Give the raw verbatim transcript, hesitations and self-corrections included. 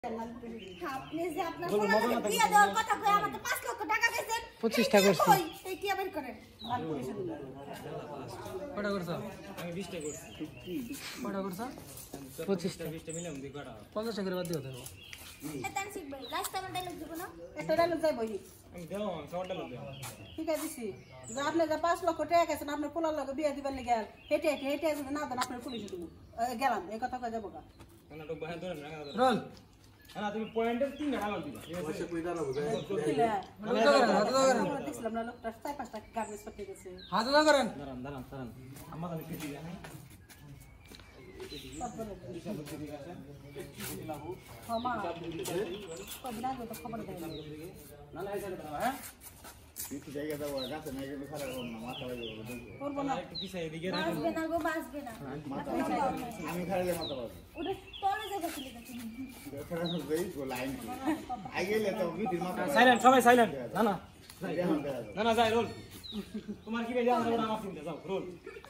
আপনি যে আপনার পোলাকে বিয়ে দেওয়ার কথা কই আমাকে পাঁচ লক্ষ টাকা দিয়েছেন পঁচিশ টাকা করছি এই কি আবার করেন কটা করছো আমি বিশ টাকা করছি কটা করছো পঁচিশ টাকা বিশ টাকা মিলে আমি কটা পঞ্চাশ টাকা বাদ দিও দেবো এতান শিখবে লাস্ট টাইম ডায়লগ দিব না একটা ডায়লগ যাই বই আমি দেও আমি সবটা লোক দেও ঠিক আছে দিছি যে আপনি যে পাঁচ লক্ষ টাকা গেছেন আপনার পোলার লগে বিয়ে দিবেন না গেল হেঁটে হেঁটে হেঁটে যদি না দেন আপনার পুলিশে দেবো গেলাম এই কথা কয়ে যাবো গা না তো বাহাদুর ধরে রাখা ধরে রোল না তুমি পয়েন্টের তিন টাকা দিবা ঠিক আছে দিলে হাত ধরেন হাত ধরেন আমরা দেখছিলাম না লোকটা চার পাঁচটা গার্মেন্টস করতে গেছে হাত ধরেন দাঁড়ান দাঁড়ান দাঁড়ান আমার আমি কিছু জানি ক্ষমা কদিন আগে তো খবর দেয় না না এই সাইডে দাঁড়াও হ্যাঁ কিছু জায়গা দাও গাছে না কিন্তু খারাপ হবে না মাথা লাগে করবো না একটু পিছাই এদিকে রাখো বাঁচবে না গো বাঁচবে না আমি খারালে মাথা পাবো ওটা তলে যাবে চলে যাচ্ছে খারাপ হয়ে গো লাইন কি আই গেলে তো বিটির মাথা সাইলেন্ট সবাই সাইলেন্ট না না দেখুন দেখা না না যাই রোল তোমার কি বেজা আমরা আমার চিন্তা যাও রোল